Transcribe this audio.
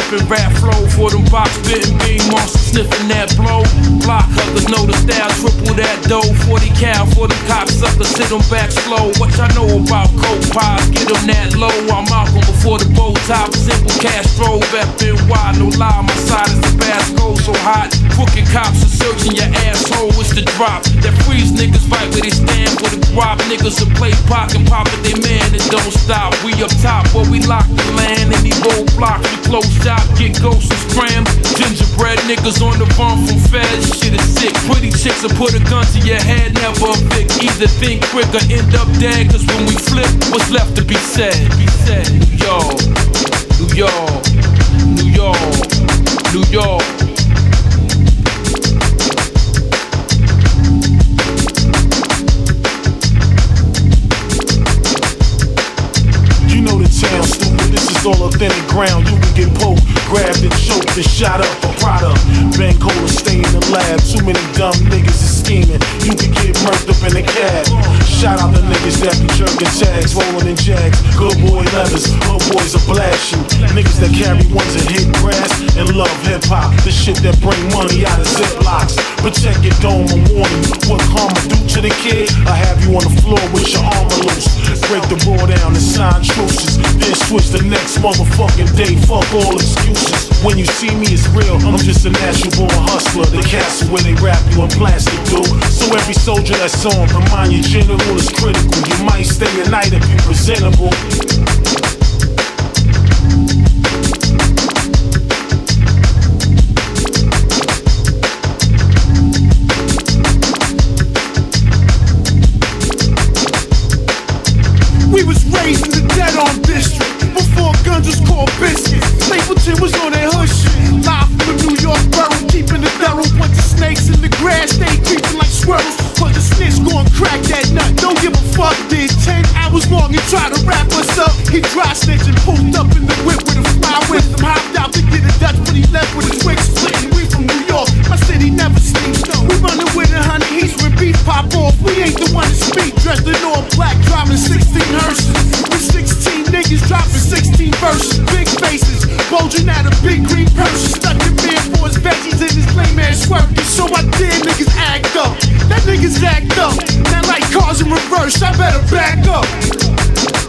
rapping rap flow for them box spitting bean monsters sniffing that blow. Block huggers know the style, triple that dough. 40 cal for them cocksuckers, sit them back slow. What y'all know about coke pies? Get them that low. I'm Malcolm before the bow top. Simple Castro, FNY, no lie. My side is the Tabasco, so hot. Crooked cops are searching your asshole. It's the drop that freeze niggas right where they stand for the guap. Niggas will play pock and pop at they man and don't stop. We up top, but we lock the land. Any roadblock, we close shop, get ghosts and scram. Gingerbread niggas on the run from feds. Shit is sick. Pretty chicks will put a gun to your head, never a pick. Either think quick or end up dead. Cause when we flip, what's left to be said? New York, New York, New York, New York. You know the town, stupid, this is all authentic ground. You can get poked, grabbed and choked and shot up for product. Ben Cola stay in the lab, too many dumb niggas is scheming. You can get murked up in a cab. Shout out the niggas that be jerking tags, rolling in jags. Good boy leathers, hood boys will blast you. Niggas that carry ones that hit grass and love hip hop. The shit that bring money out of ziplocs. Protect your dome, I'm warning you. What karma do to the kid? I have you on the floor with your armor loose. Break the raw down and sign truces. Then switch the next motherfucking day. Fuck all excuses. When you see me, it's real. I'm just a natural born hustler. The castle where they wrap you in plastic, dude. So every soldier that's on, remind your general is critical. You might stay a night if you presentable. We was raised in the dead arm district before guns was called biscuits. Stapleton was on that hood shit. Live from the New York borough, keeping the thorough. Bunch of snakes in the grass, they creeping like squirrels. Cause the snitch gon' crack that nut. Don't give a fuck, did 10 hours long and try to wrap us up. He dry snitching, pulled up in the whip with a fly with him. Hopped out to get a Dutch, but he left with his wig splitting. We from New York, my city never sleeps. We running with a honey, he's when beef pop off. We ain't the one to speak, dressed in all black, driving 16 hearses. We 16 niggas dropping 16 verses. Big faces, bulging out of big green purses. Stuck in man for his veggies and his lame ass working. So I dare niggas act up. That niggas act up. Now like cars in reverse, I better back up.